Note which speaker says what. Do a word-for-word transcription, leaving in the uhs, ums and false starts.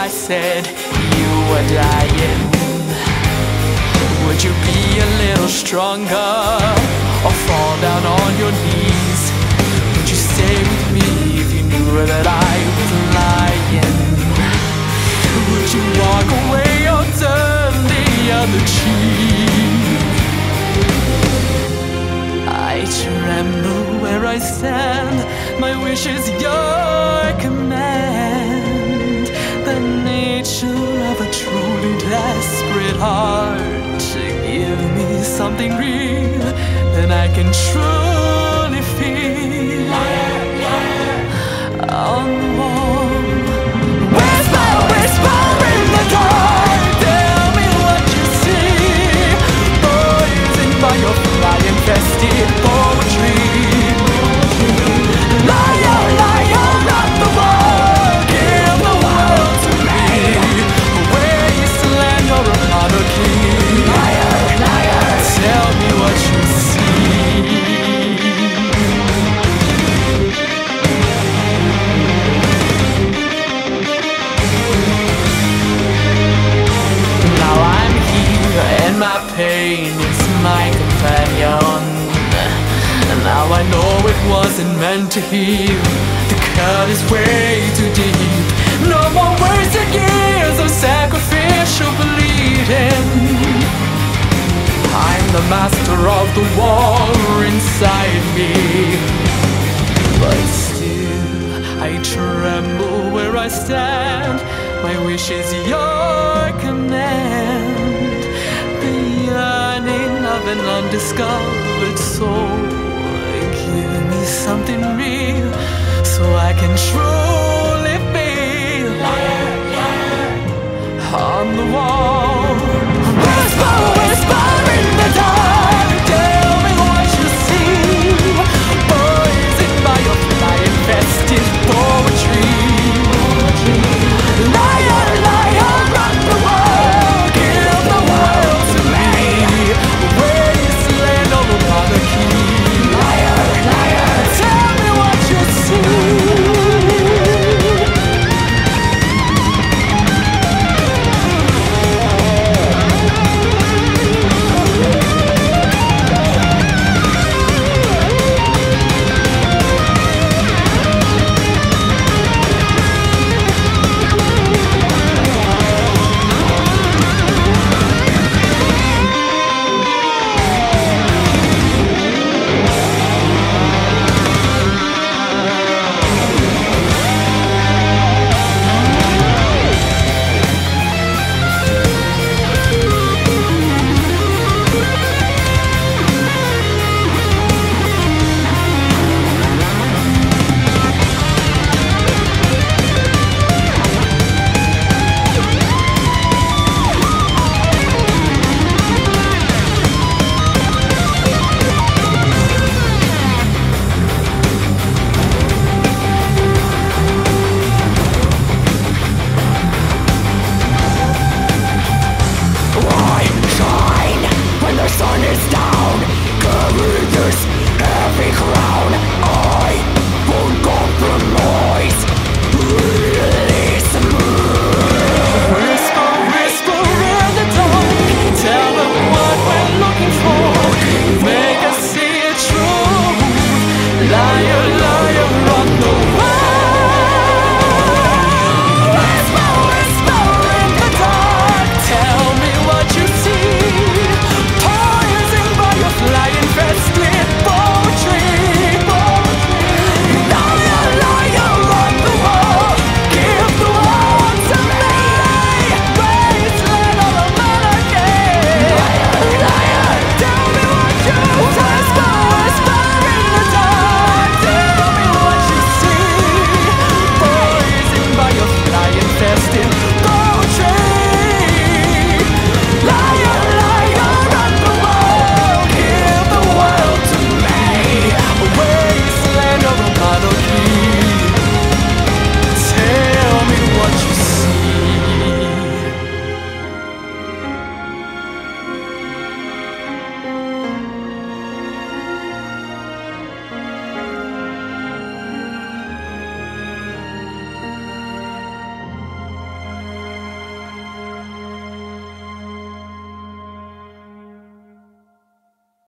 Speaker 1: I said you were dying? Would you be a little stronger, or fall down on your knees? Would you stay with me if you knew that I was lying? Would you walk away or turn the other cheek? I tremble where I stand, my wish is your command. The nature of a truly desperate heart, to give me something real that I can truly feel. On the wall, whisper, whisper in the dark, tell me what you see, poisoned by your fly-infested poetry. Liar, liar, not the one, give the world to me, where you slam your monarchy. Liar, liar, tell me what you see. Now I'm here and my pain is my companion. Now I know it wasn't meant to heal. The cut is way too deep. No more wasted years of sacrificial bleeding. I'm the master of the war inside me, but still I tremble where I stand. My wish is your command. The yearning of an undiscovered soul. Give me something real so I can truly